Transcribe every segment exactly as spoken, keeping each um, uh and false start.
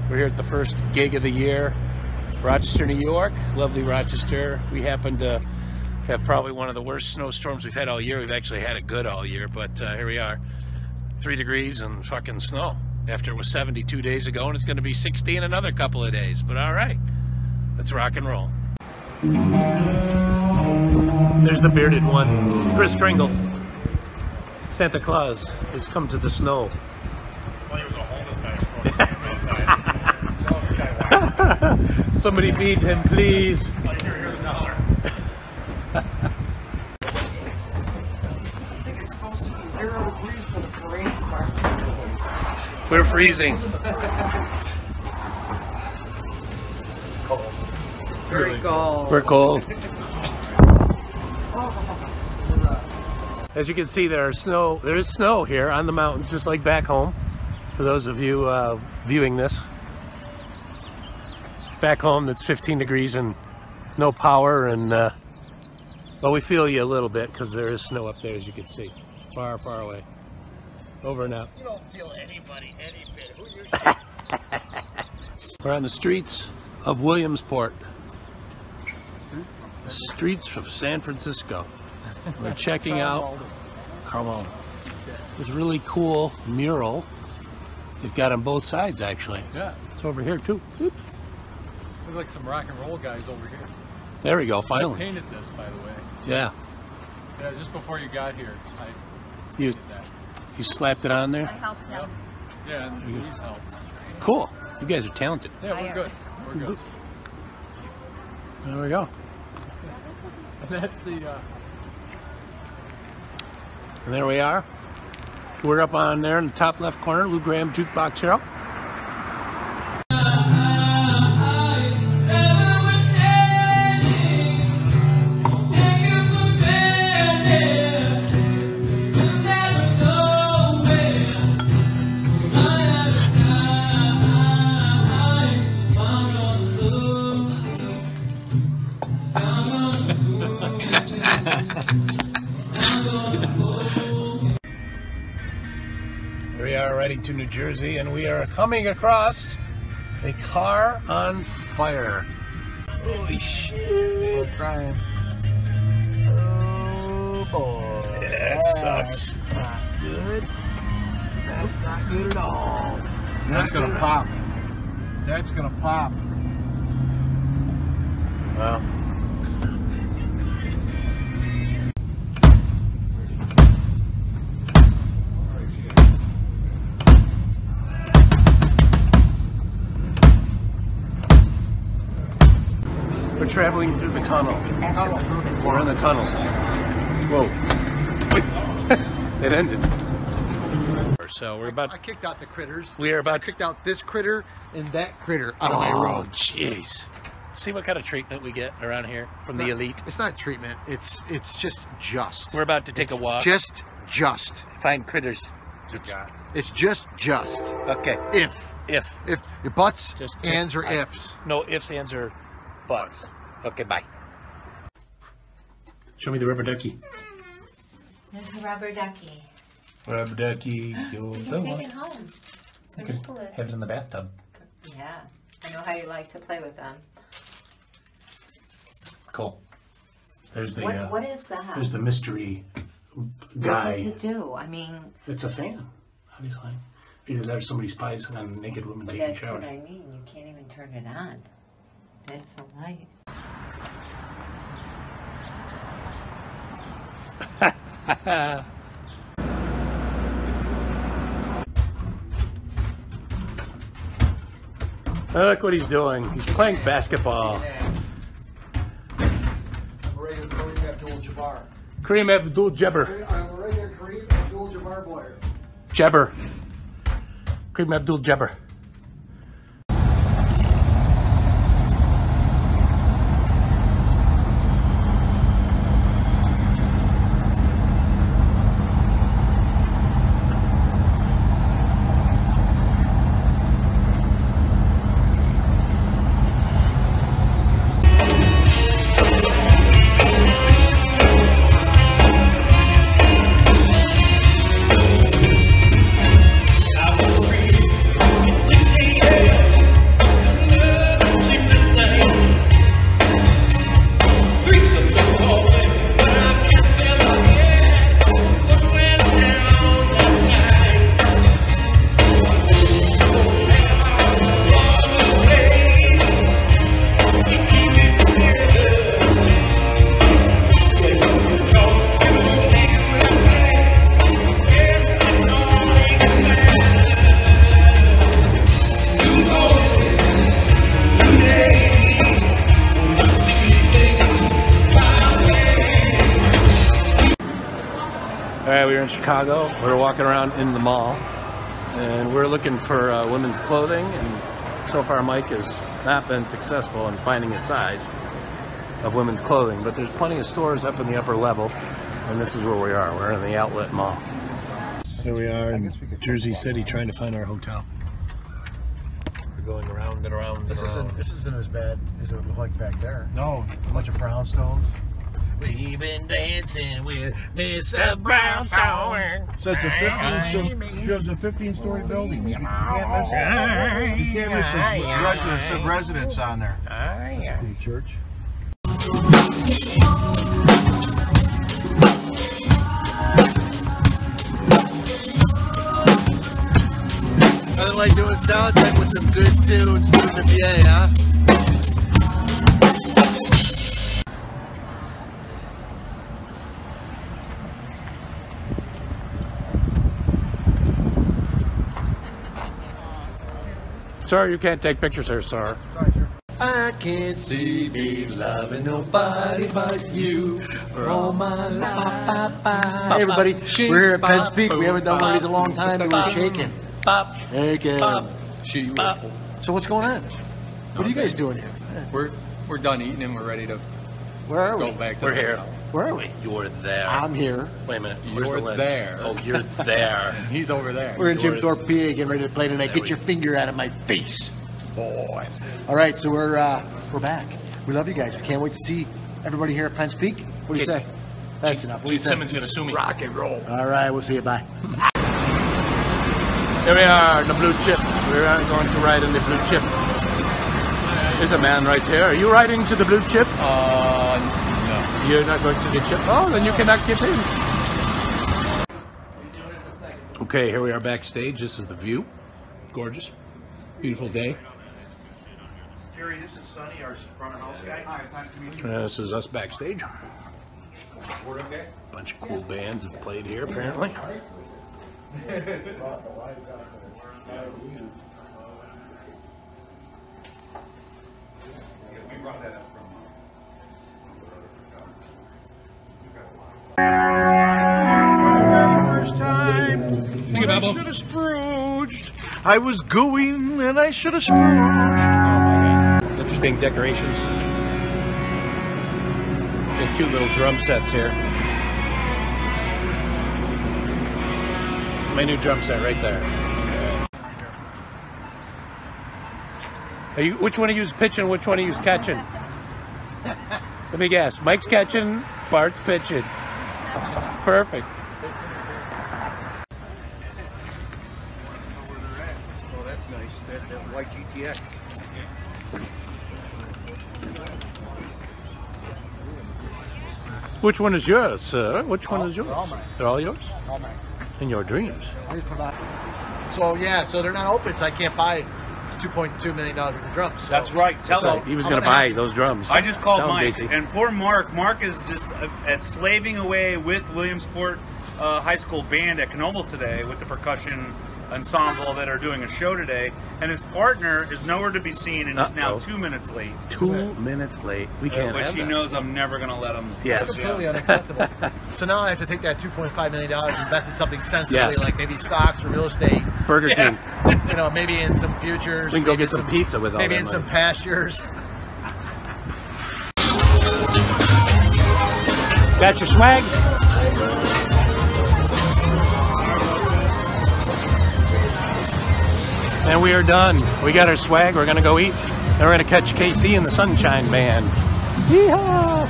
We're here at the first gig of the year, Rochester, New York. Lovely Rochester. We happen to have probably one of the worst snowstorms we've had all year. We've actually had it good all year, but uh, here we are. Three degrees and fucking snow. After it was seventy-two days ago, and it's going to be sixty in another couple of days. But all right, let's rock and roll. There's the bearded one, Kris Kringle. Santa Claus has come to the snow. Well, he was a homeless guy. Somebody feed him, please. Here, here's a dollar. I think it's supposed to be zero degrees for the parade tomorrow. We're freezing. Cold. Very cold. We're cold. As you can see, there are snow. There is snow here on the mountains, just like back home. For those of you uh, viewing this, back home, that's fifteen degrees and no power, and uh, well, we feel you a little bit because there is snow up there, as you can see, far, far away. Over and out. You don't feel anybody any bit. Who you We're on the streets of Williamsport. The streets of San Francisco. We're checking out Carl. This really cool mural they've got on both sides, actually. Yeah. It's over here too. Oop. Look like some rock and roll guys over here. There we go, I finally. painted this, by the way. Yeah. Yeah, just before you got here, I You, did that. you slapped it on I there? helped him. Yeah, and Louise helped. Cool. You guys are talented. Yeah, we're good. We're good. There we go. And that's the, uh, And there we are. We're up on there in the top left corner, Lou Gramm Jukebox Hero. We are riding to New Jersey, and we are coming across a car on fire. Holy shit! We're trying. Oh boy. That sucks. That's not good. That's not good at all. That's gonna pop. That's gonna pop. Wow. We're traveling through the tunnel. We're in the tunnel. Whoa. Wait. It ended. So we're about I kicked out the critters. we are I about kicked out this critter and that critter out of my Oh, road. jeez. See what kind of treatment we get around here from the elite. It's not treatment. It's it's just just. We're about to take a walk. Just just. Find critters. Just got. It's just just. Okay. If If. if your butts, Just ands, or I- ifs. No ifs, ands, or buts. Okay, bye. Show me the rubber ducky. There's a rubber ducky. Rubber ducky. You can take it home. I For could Nicholas. have it in the bathtub. Yeah. I know how you like to play with them. Cool. There's the What, uh, what is that? there's the mystery What guy. does it do? I mean, It's a fan, obviously. Either that or somebody spies on naked women but taking that's showers. what I mean. You can't even turn it on. It's a light. Look what he's doing. He's playing basketball. I'm ready to Kareem Abdul-Jabbar. Kareem Abdul-Jabbar. I'm ready to Kareem Abdul-Jabbar boy. Jabbar. Kareem Abdul-Jabbar. It's here in Chicago. We're walking around in the mall, and we're looking for uh, women's clothing, and so far Mike has not been successful in finding a size of women's clothing, but there's plenty of stores up in the upper level, and this is where we are. We're in the outlet mall. Here we are in Jersey City trying to find our hotel. We're going around and around and This around. isn't, this isn't as bad as it would look like back there. No. A bunch of brownstones. We've been dancing with Mister Brownstone. So it's a fifteen story, shows a fifteen story building. You can't miss it. You can't miss this residence, some residents on there. That's a cool church. Nothing like doing salad time with some good tunes through the V A, huh? Sir, you can't take pictures here, sir. I can't see me loving nobody but you for all my life. Hey everybody, we're here at Penn's Peak. We haven't done one of these in a long time, and we're shaking. Pop, Shaking. pop, She, pop. So what's going on? What are you guys doing here? we're we're done eating and we're ready to Where are go we? back to We're the here. hotel. Where are we? You're there. I'm here. Wait a minute. You're Where's the lens? there. Oh, you're there. He's over there. We're in Jim Yours. Thorpe, P A, getting ready to play tonight. Get we your finger out of my face. Boy. All right, so we're uh, we're back. We love you guys. We can't wait to see everybody here at Penn's Peak. What do you Kid- say? That's enough. What do you Gene say? Simmons gonna sue me. Rock and roll. All right, we'll see you. Bye. Here we are, the blue chip. We're going to ride in the blue chip. There's a man right here. Are you riding to the blue chip? Uh, You're not going to the chip? Oh, then you cannot get in. Okay, here we are backstage. This is the view. Gorgeous. Beautiful day. Jerry, this is Sonny, our front of house guy. Hi, it's nice to meet Uh, this is us backstage. Bunch of cool bands have played here, apparently. Sing it, Babble. Should have Scrooged. I was gooing and I should have Scrooged. Interesting decorations. And cute little drum sets here. It's my new drum set right there. Are you, which one do you use pitching, which one do you use catching? Let me guess. Mike's catching, Bart's pitching. Perfect. Oh, that's nice. That, that white G T X. Which one is yours, sir? Which one is yours? They're all mine. They're all yours? All mine. In your dreams. So yeah, so they're not open, so I can't buy two point two million dollars worth of drums. So. That's right. Tell So him. he was I'm going to gonna buy have- those drums. I just called Tell him, Mike, Casey. and poor Mark. Mark is just uh, uh, slaving away with Williamsport uh, High School Band at Knoebels today with the percussion ensemble that are doing a show today, and his partner is nowhere to be seen and is now Uh-oh. two minutes late, Two minutes late. We uh, can't which have he that. knows I'm never going to let him. Yes. That's completely unacceptable. So now I have to take that two point five million dollars and invest in something sensibly, Yes. like maybe stocks or real estate. Burger Yeah. King. You know, maybe in some futures. We can go maybe get some pizza with all Maybe that in some money. pastures. Got your swag? And we are done. We got our swag. We're gonna go eat. Then we're gonna catch K C and the Sunshine Band. Yeehaw!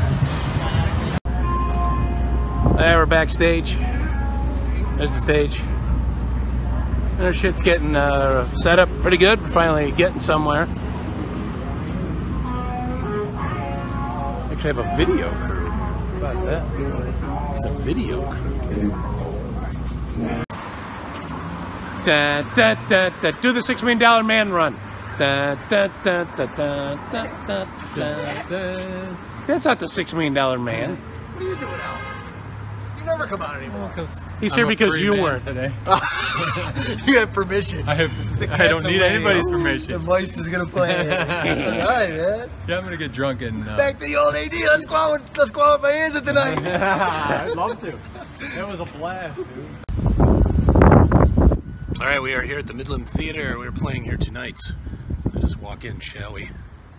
There, we're backstage. There's the stage. And our shit's getting uh, set up pretty good. We're finally getting somewhere. Actually have a video crew. How about that? It's a video crew. Da, da, da, da. Do the six million dollar man run. Da, da, da, da, da, da, da, da, da. That's not the six million dollar man. What are you doing, Al? You're never come out anymore. He's here because you weren't. Today. You have permission. I have. I don't need anybody's permission. The voice is gonna play. All right, man. Yeah, I'm gonna get drunk and. Uh, Back to the old A D. Let's go out with, let's go out with my hands tonight. I'd love to. That was a blast, dude. All right, we are here at the Midland Theater. We're playing here tonight. Let us walk in, shall we?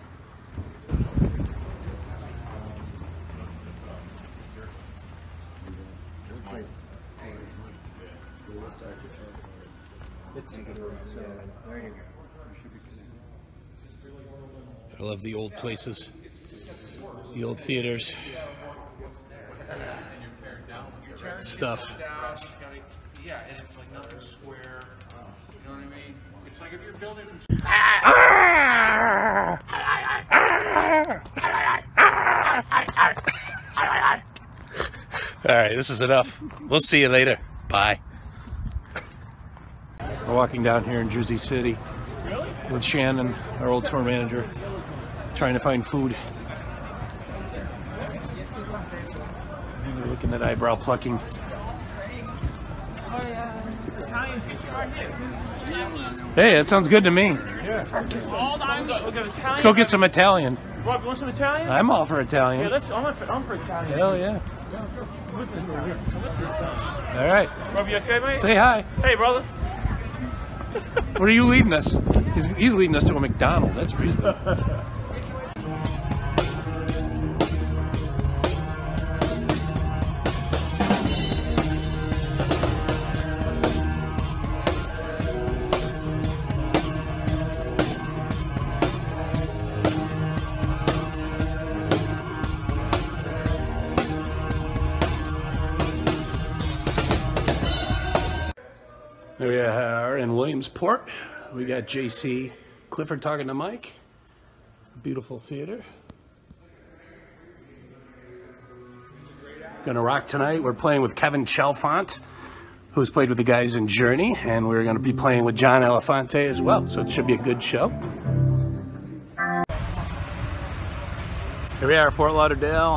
I love the old places, the old theaters, stuff. Yeah, and it's like nothing square. You know what I mean? It's like if you're building from. All right, this is enough. We'll see you later. Bye. We're walking down here in Jersey City with Shannon, our old tour manager, trying to find food. We're looking at eyebrow plucking. Hey, that sounds good to me. Let's go get some Italian. Rob, you want some Italian? I'm all for Italian. Yeah, let's. I'm for, I'm for Italian. Hell yeah. All right. Rob, you okay, mate? Say hi. Hey, brother. Where are you leading us? He's, he's leading us to a McDonald's. That's reasonable. There we are in Williamsport. We got J C Clifford talking to Mike. Beautiful theater. Gonna rock tonight. We're playing with Kevin Chalfant, who's played with the guys in Journey, and we're gonna be playing with John Elefante as well, so it should be a good show. Here we are, Fort Lauderdale.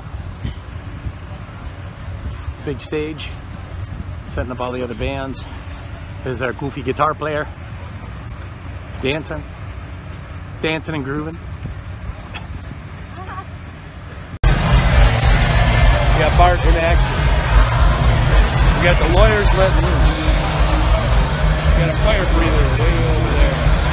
Big stage, setting up all the other bands. There's our goofy guitar player, dancing, dancing and grooving. We got Bart in action. We got the lawyers letting loose. We got a fire breather way over there.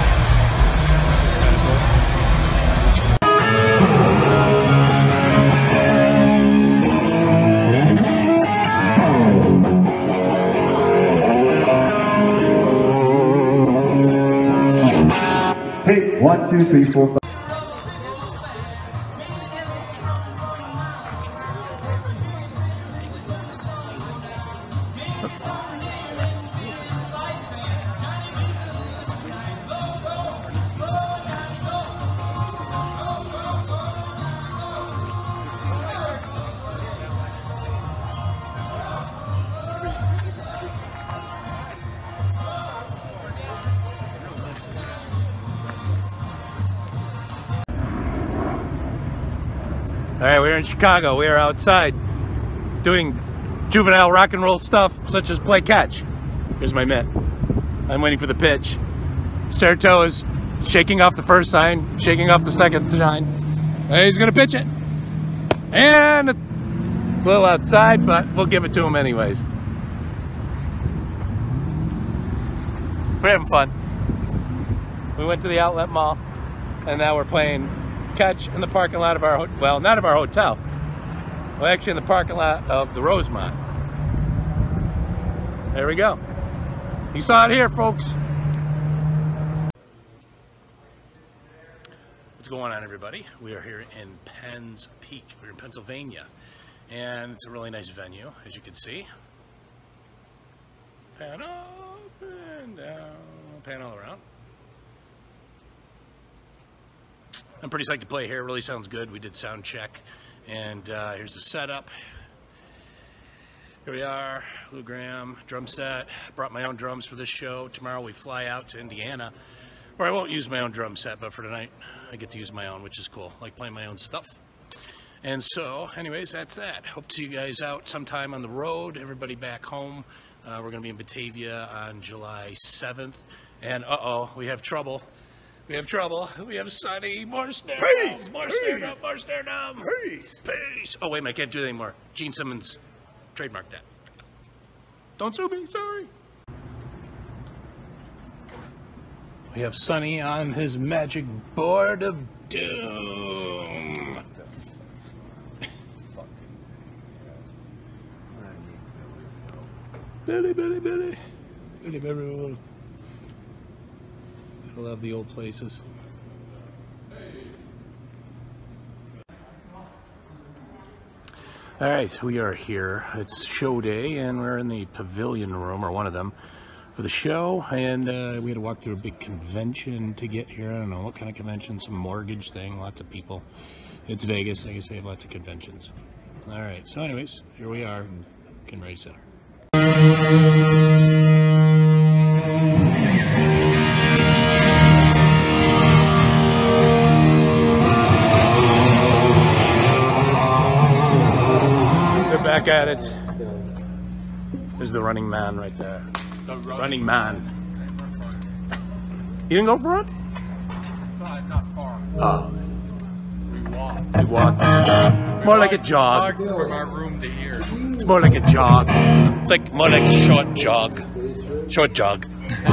Hey, one, two, three, four, five. All right, we're in Chicago. We are outside doing juvenile rock and roll stuff such as play catch. Here's my mitt. I'm waiting for the pitch. Sterto is shaking off the first sign, shaking off the second sign. And he's gonna pitch it. And a little outside, but we'll give it to him anyways. We're having fun. We went to the outlet mall, and now we're playing catch in the parking lot of our, well, not of our hotel. Well, actually in the parking lot of the Rosemont. There we go. You saw it here, folks. What's going on, everybody? We are here in Penns Peak. We're in Pennsylvania, and it's a really nice venue, as you can see. Pan up and down, pan all around. I'm pretty psyched to play here. It really sounds good. We did sound check, and uh, here's the setup. Here we are, Lou Graham, drum set. Brought my own drums for this show. Tomorrow we fly out to Indiana, where I won't use my own drum set, but for tonight I get to use my own, which is cool. I like playing my own stuff. And so, anyways, that's that. Hope to see you guys out sometime on the road. Everybody back home. Uh, we're going to be in Batavia on July seventh. And uh-oh, we have trouble. We have trouble. We have Sonny Morsterdam. Peace! Morsterdam, Morsterdam. Peace! Peace! Oh, wait a minute. I can't do that anymore. Gene Simmons trademarked that. Don't sue me. Sorry. We have Sonny on his magic board of doom. Billy, Billy, Billy. Billy, Billy. I love the old places. Alright, we are here. It's show day, and we're in the pavilion room, or one of them, for the show. And uh, we had to walk through a big convention to get here. I don't know what kind of convention, some mortgage thing, lots of people. It's Vegas, I guess they have lots of conventions. Alright, so anyways, here we are, getting ready to center. They're back at it. There's the running man right there. The running, running man. You didn't go for it? No, not far. Oh. We walked. You walked. More like a jog. From our room to here. It's more like a jog. It's like more like a short jog. Short jog.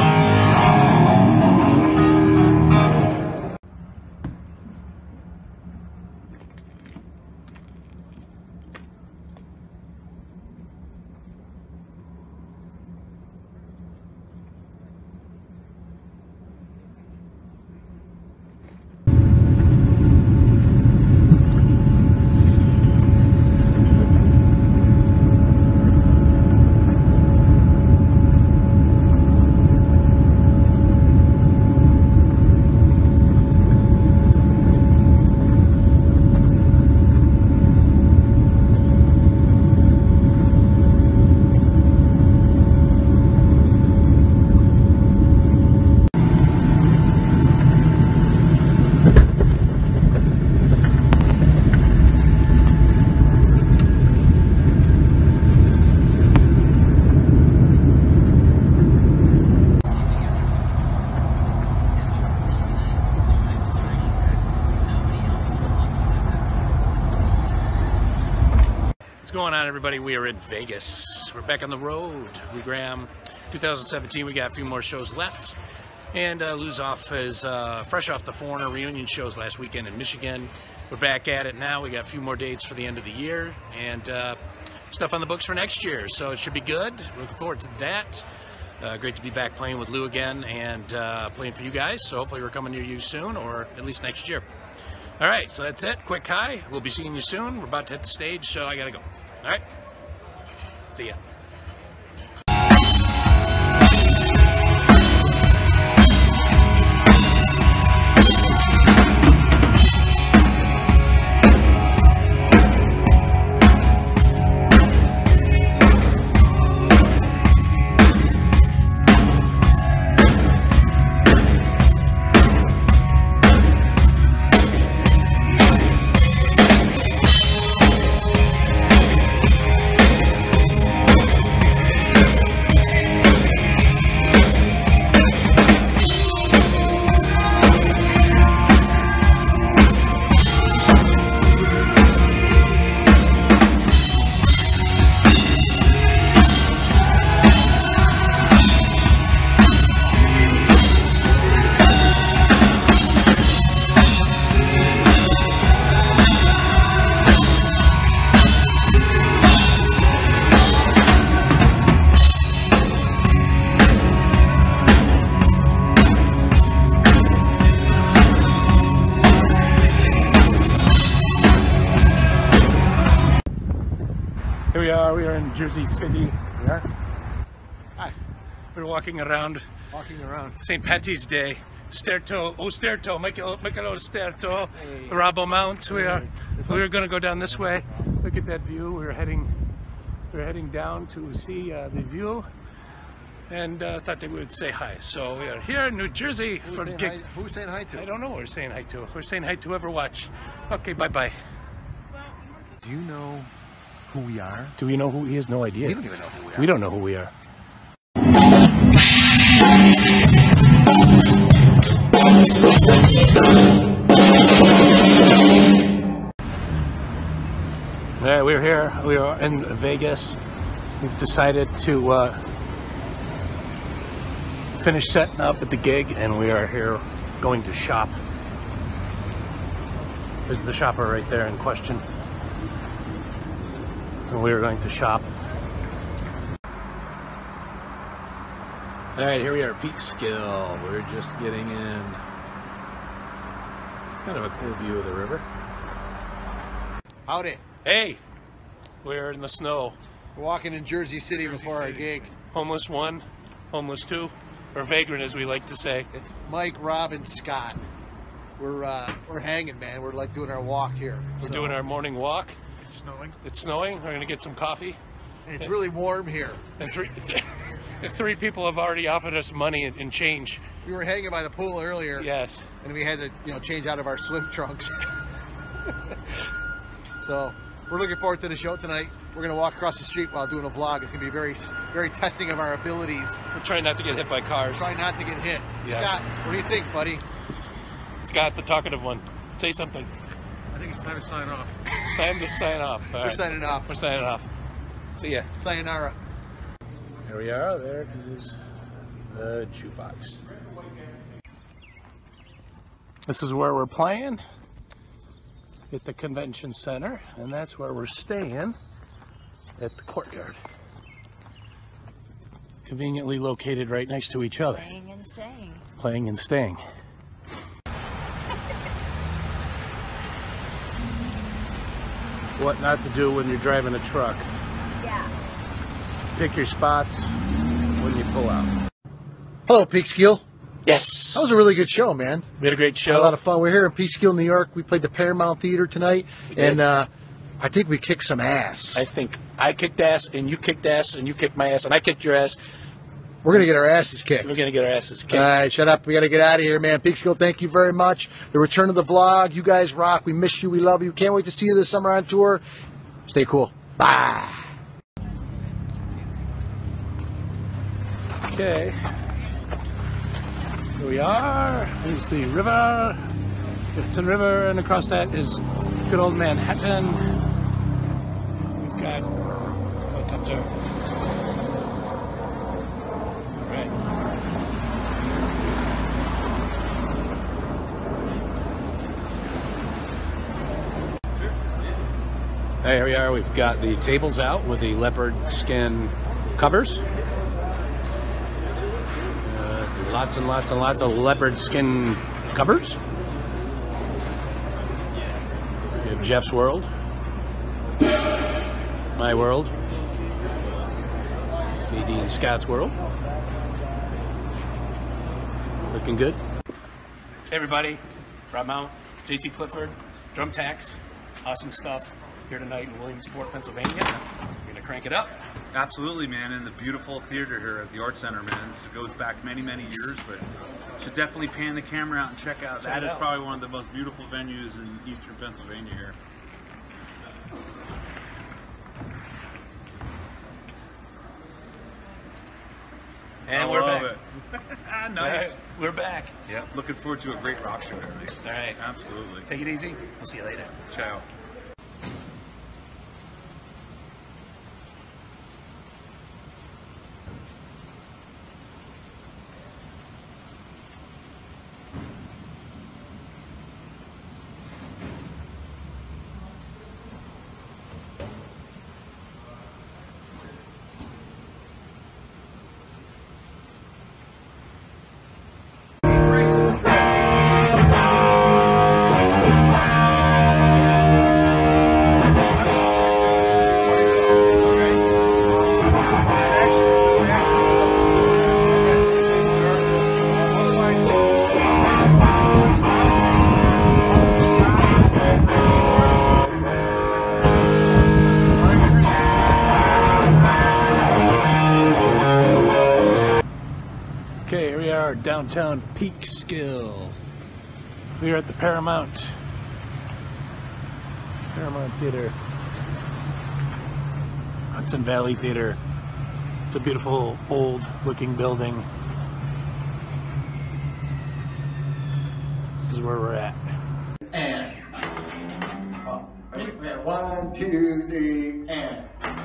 What's going on, everybody? We are in Vegas. We're back on the road. We Graham, two thousand seventeen. We got a few more shows left, and uh, Lou's off his uh, fresh off the Foreigner reunion shows last weekend in Michigan. We're back at it now. We got a few more dates for the end of the year, and uh, stuff on the books for next year. So it should be good. Looking forward to that. Uh, great to be back playing with Lou again and uh, playing for you guys. So hopefully we're coming near you soon, or at least next year. All right, so that's it. Quick hi. We'll be seeing you soon. We're about to hit the stage, so I gotta go. All right. See ya. Here we are, we are in Jersey City. We are? Hi. We're walking around. Walking around. Saint Patty's Day. Sterto, oh Sterto, Michael, Michael Sterto, hey. Rabo Mount. We are, we are going to go down this way. Look at that view. We're heading, we're heading down to see uh, the view, and uh, thought that we would say hi. So we are here in New Jersey Who's for the saying gig. hi? Who's saying hi to? I don't know. Who we're saying hi to. We're saying hi to whoever watch. Okay, bye bye. do you know who we are? Do we know who he has? No idea. We don't even know who we are. We don't know who we are. Alright, we're here. We are in Vegas. We've decided to uh, finish setting up at the gig, and we are here going to shop. There's the shopper right there in question. And we are going to shop. Alright, here we are, Peekskill. We're just getting in. It's kind of a cool view of the river. Howdy. Hey! We're in the snow. We're walking in Jersey City Jersey before City. our gig. Homeless one, homeless two, or vagrant as we like to say. It's Mike, Rob, and Scott. We're uh, we're hanging, man. We're like doing our walk here. We're So- doing our morning walk. It's snowing. It's snowing. We're gonna get some coffee. And it's really warm here. And three, three people have already offered us money and, and change. We were hanging by the pool earlier. Yes. And we had to, you know, change out of our swim trunks. So we're looking forward to the show tonight. We're gonna walk across the street while doing a vlog. It's gonna be very, very testing of our abilities. We're trying not to get hit by cars. Try not to get hit. Yeah. Scott, what do you think, buddy? Scott, the talkative one. Say something. I think it's time to sign off. Time to sign off. All We're right. signing off. We're signing off. See ya. Sayonara. Here we are. There is the jukebox. This is where we're playing at the convention center, and that's where we're staying at the courtyard. Conveniently located right next to each other. Playing and staying. Playing and staying. What not to do when you're driving a truck. Yeah. Pick your spots when you pull out. Hello, Peekskill. Yes. That was a really good show, man. We had a great show. Had a lot of fun. We're here in Peekskill, New York. We played the Paramount Theater tonight, and uh, I think we kicked some ass. I think I kicked ass, and you kicked ass, and you kicked my ass, and I kicked your ass. We're gonna get our asses kicked. We're gonna get our asses kicked. All right, shut up. We got to get out of here, man. Peekskill, thank you very much. The return of the vlog. You guys rock. We miss you. We love you. Can't wait to see you this summer on tour. Stay cool. Bye. Okay. Here we are. Here's the river. It's a river, and across that is good old Manhattan. We've got helicopter. Right. Hey, here we are. We've got the tables out with the leopard skin covers. Uh, lots and lots and lots of leopard skin covers. We have Jeff's World, my world, Maybe and Scott's World. Looking good. Hey everybody, Rob Mount, J C Clifford, Drum Tax, awesome stuff here tonight in Williamsport, Pennsylvania. We're gonna crank it up. Absolutely, man, and the beautiful theater here at the Art Center, man. This goes back many, many years, but should definitely pan the camera out and check out. Check that it is out. probably one of the most beautiful venues in eastern Pennsylvania here. And I we're love back. it. All Nice. right, we're back. Yeah, looking forward to a great rock show tonight. All right. Absolutely. Take it easy. We'll see you later. Ciao. Okay, here we are, downtown Peekskill. We are at the Paramount Paramount Theater. Hudson Valley Theater. It's a beautiful, old-looking building. This is where we're at. And. Oh, ready? One, two, three, and.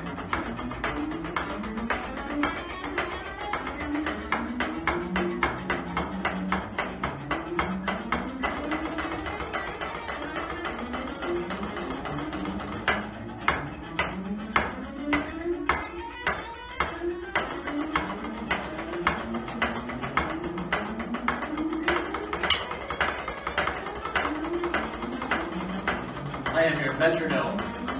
I am your metronome.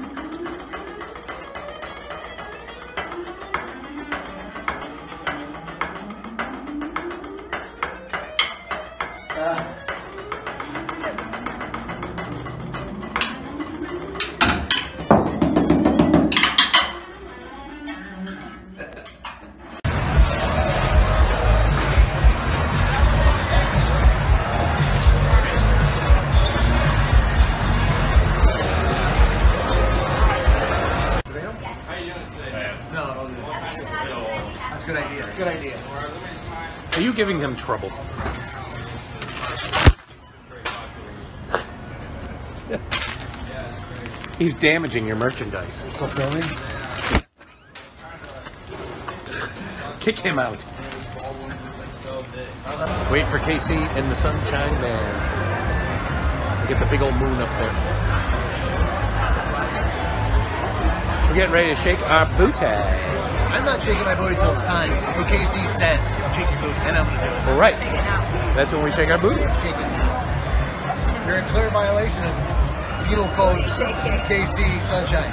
Ah. That's a good idea. Good idea. Are you giving him trouble? He's damaging your merchandise. Still filming? Kick him out. Wait for K C and the Sunshine Band. Get the big old moon up there. We're getting ready to shake our booty. I'm not shaking my booty till it's time. What K C says, shake your booty, and I'm gonna do it. All right. That's when we shake our booty. Shake it. You're in clear violation of penal code K C Sunshine.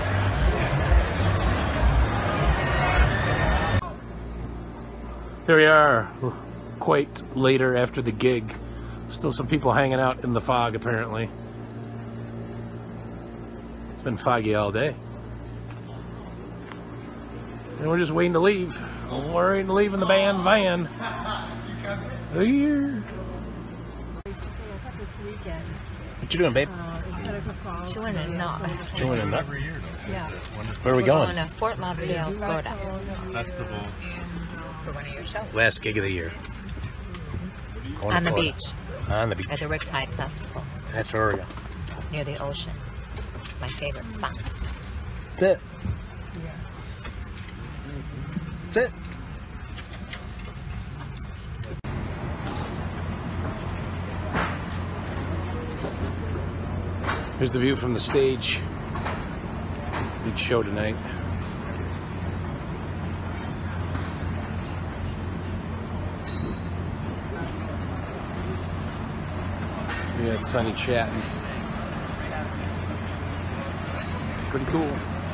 Here we are, quite later after the gig. Still some people hanging out in the fog, apparently. It's been foggy all day. And we're just waiting to leave. We're waiting to leave in the band van. Here. What you doing, babe? Chewing a nut. Chewing a nut? Yeah. Where are we We're going? going to Fort Lauderdale, Florida. Festival. For one of your shows. Last gig of the year. Going On to the Florida. beach. On the beach. At the Riptide Festival. That's where we're going. Near the ocean. My favorite spot. That's it. That's it. Here's the view from the stage. Big show tonight. We had Sunny chatting. Pretty cool.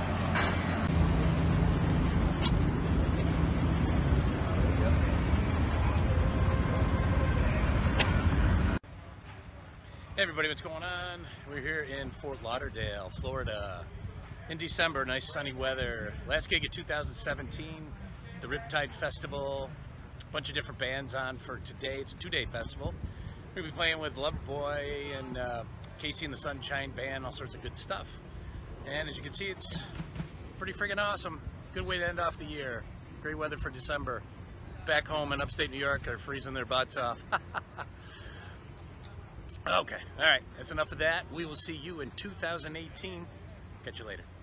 Hey everybody, what's going on? We're here in Fort Lauderdale, Florida. In December, nice sunny weather. Last gig of two thousand seventeen, the Riptide Festival. A bunch of different bands on for today. It's a two-day festival. We're gonna be playing with Loverboy and uh, K C and the Sunshine Band, all sorts of good stuff. And as you can see, it's pretty freaking awesome. Good way to end off the year. Great weather for December. Back home in upstate New York, they're freezing their butts off. Okay, all right, that's enough of that. We will see you in two thousand eighteen. Catch you later.